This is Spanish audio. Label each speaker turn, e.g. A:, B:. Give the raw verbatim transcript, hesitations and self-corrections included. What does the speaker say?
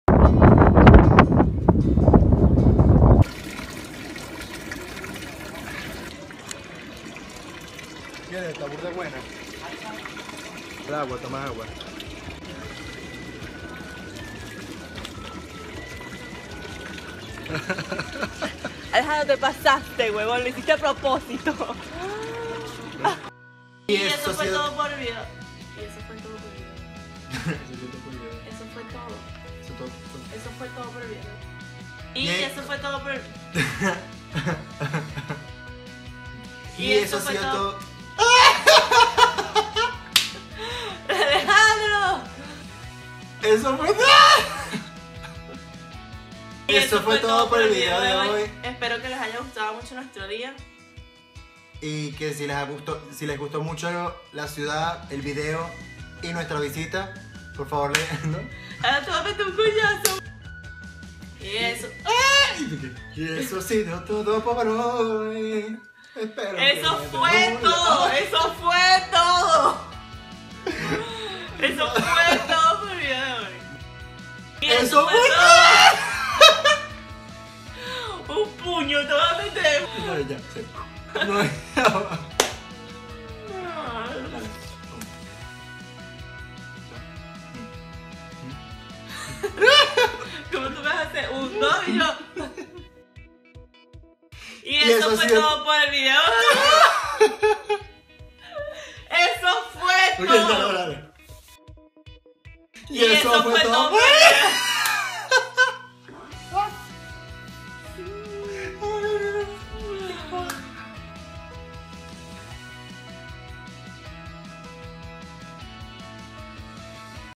A: Mira, esta burda buena. El agua, toma agua.
B: Alejandro, te pasaste, huevón, lo hiciste a propósito.
A: Y,
B: y eso fue
A: sido...
B: todo por el video. Y eso fue todo por el video. Eso fue todo.
A: Eso, todo, todo.
B: Eso fue todo por el video. Y,
A: y
B: eso fue todo por el
A: Y, y eso, eso ha sido todo. todo.
B: ¡Alejandro!
A: Eso fue todo.
B: Y
A: eso, eso fue, fue todo por el video de hoy.
B: hoy. Espero que les haya gustado mucho nuestro día.
A: Y que si les gustó, si les gustó mucho la ciudad, el video y nuestra visita, por favor, ¿no?
B: Ahora te voy a meter un coñazo. Y eso.
A: Y eso ha sido todo por hoy. Espero
B: eso fue todo. Eso fue todo. Eso fue todo por el video de hoy. Y eso, eso fue todo. Un puño te voy a meter.
A: No, ya, sí. No, ya.
B: ¿Cómo tú vas a hacer? Un, dos y yo. Y, y eso, eso fue sido... todo por el video. Eso fue todo.
A: Okay, dale, dale.
B: Y, y eso, eso fue todo por el video.